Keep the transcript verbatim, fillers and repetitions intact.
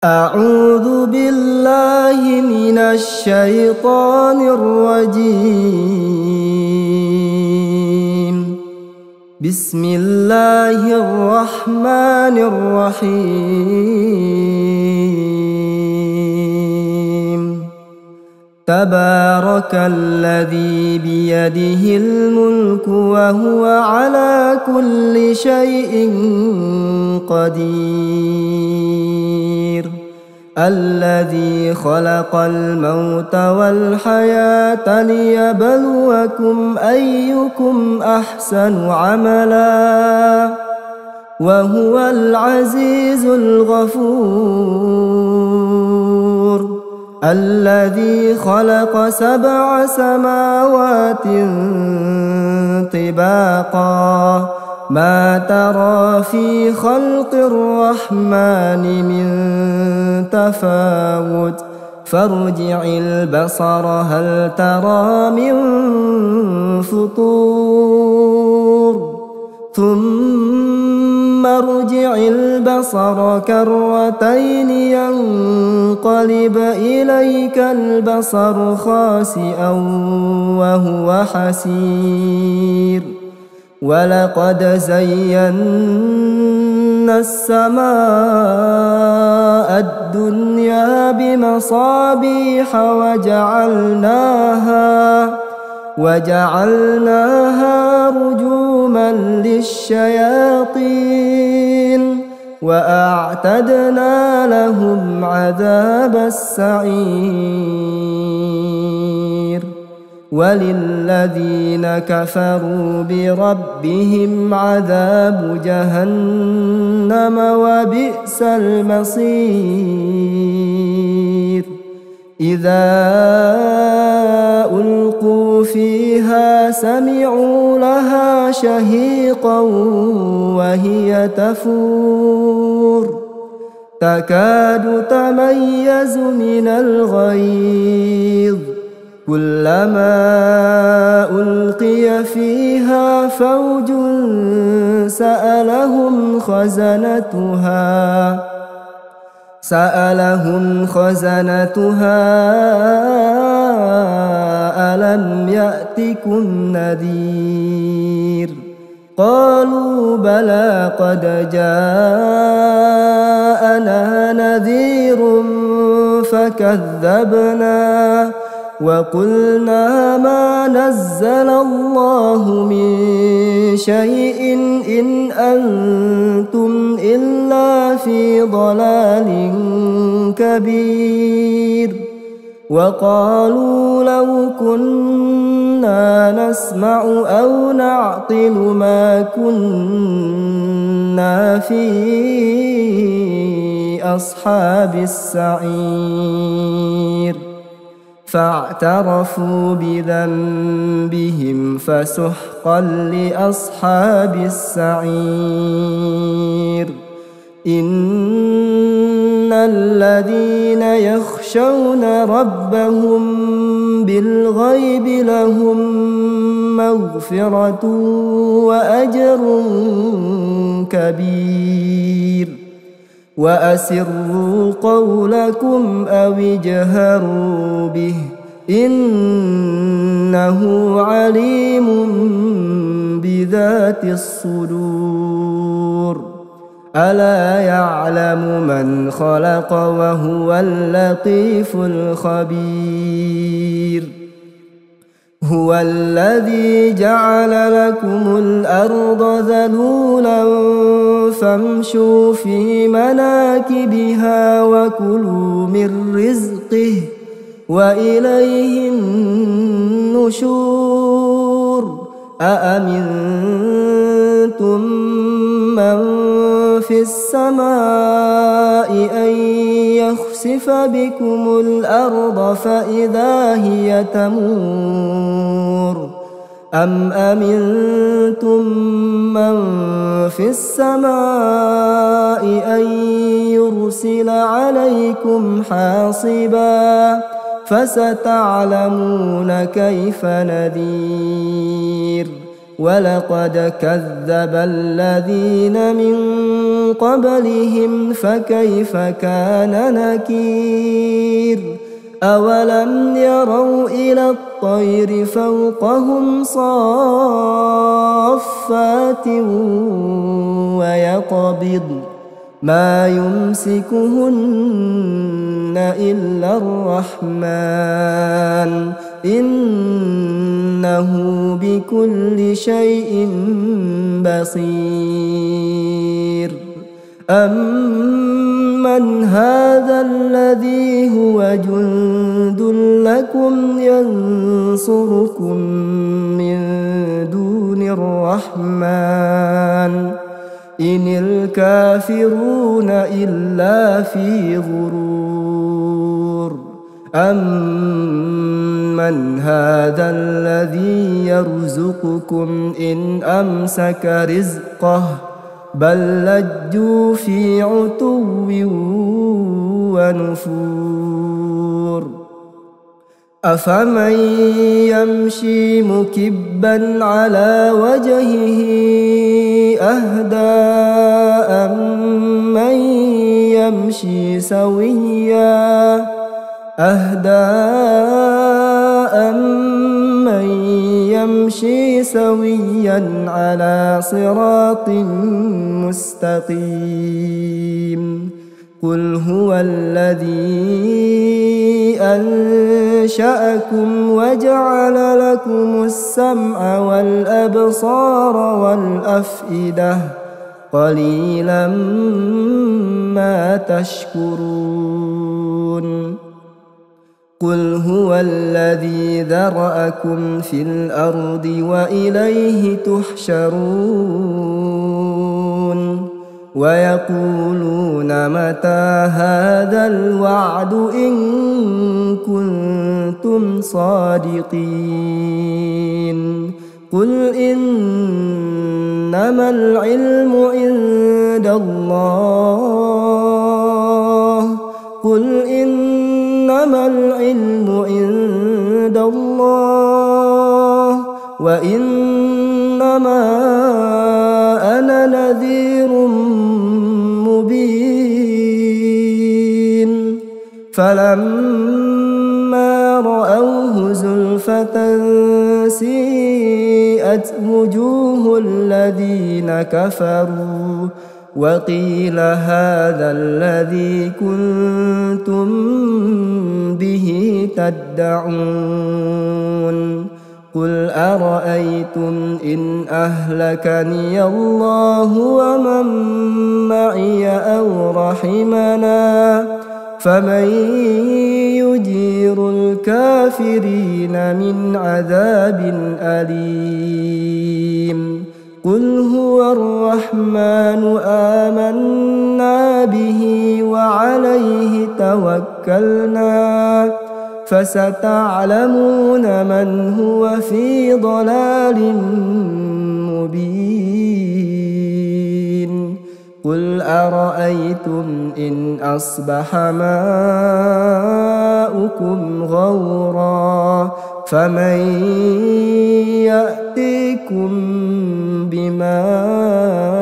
أعوذ بالله من الشيطان الرجيم. بسم الله الرحمن الرحيم. تبارك الذي بيده الملك وهو على كل شيء قدير. الذي خلق الموت والحياة ليبلوكم أيكم أحسن عملا وهو العزيز الغفور. الذي خلق سبع سماوات طباقا ما ترى في خلق الرحمن من تفاوت فارجع البصر هل ترى من فطور ثم ارجع البصر كرتين ينقلب إليك البصر خاسئا وهو حسير. ولقد زينا السماء الدنيا بمصابيح وجعلناها وجعلناها رجوما للشياطين وأعتدنا لهم عذاب السعير. وللذين كفروا بربهم عذاب جهنم وبئس المصير. إذا ألقوا فيها سمعوا لها شهيقا وهي تفور تكاد تميز من الغيظ كلما ألقي فيها فوج سألهم خزنتها سألهم خزنتها ألم يأتكم نذير قالوا بلى قد جاءنا نذير فكذبنا وقلنا ما نزل الله من شيء إن أنتم إلا في ضلال كبير. وقالوا لو كنا نسمع أو نعقل ما كنا في أصحاب السعير. فاعترفوا بذنبهم فسحقا لأصحاب السعير. إن الذين يخشون ربهم بالغيب لهم مغفرة وأجر كبير. وأسروا قولكم أو اجهروا به إنه عليم بذات الصدور. ألا يعلم من خلق وهو اللطيف الخبير. هو الذي جعل لكم الأرض ذلولا فامشوا في مناكبها وكلوا من رزقه وإليه النشور. أأمنتم من في السماء أن يخسف بكم الأرض فإذا هي تمور أم أمنتم من في السماء أن يرسل عليكم حاصبا فستعلمون كيف نذير. ولقد كذب الذين من قبلهم فكيف كان نكير أولم يروا إلى الطير فوقهم صافات ويقبض ما يمسكهن إلا الرحمن إنه بكل شيء بصير أمن هذا الذي هو جند لكم ينصركم من دون الرحمن إن الكافرون إلا في غرور أمن هذا الذي يرزقكم إن أمسك رزقه بل لجوا في عتو ونفور أفمن يمشي مكبا على وجهه أهدى أمن يمشي سويا أهدى أمن يمشي سويا على صراط مستقيم قل هو الذي أنشأكم وجعل لكم السمع والأبصار والأفئدة قليلا ما تشكرون قل هو الذي ذرأكم في الأرض وإليه تحشرون ويقولون متى هذا الوعد إن كنتم صادقين قل إنما العلم عند الله قل إنما العلم عند الله وإنما أنا نذير مبين فلما رأوه زلفة سيئت وجوه الذين كفروا وقيل هذا الذي كنتم به تدعون قل أرأيتم إن أهلكني الله ومن معي أو رحمنا فمن يجير الكافرين من عذاب أليم قل هو الرحمن آمنا به وعليه توكلنا فستعلمون من هو في ضلال مبين قل أرأيتم إن أصبح ماؤكم غورا فمن يأتيكم بماء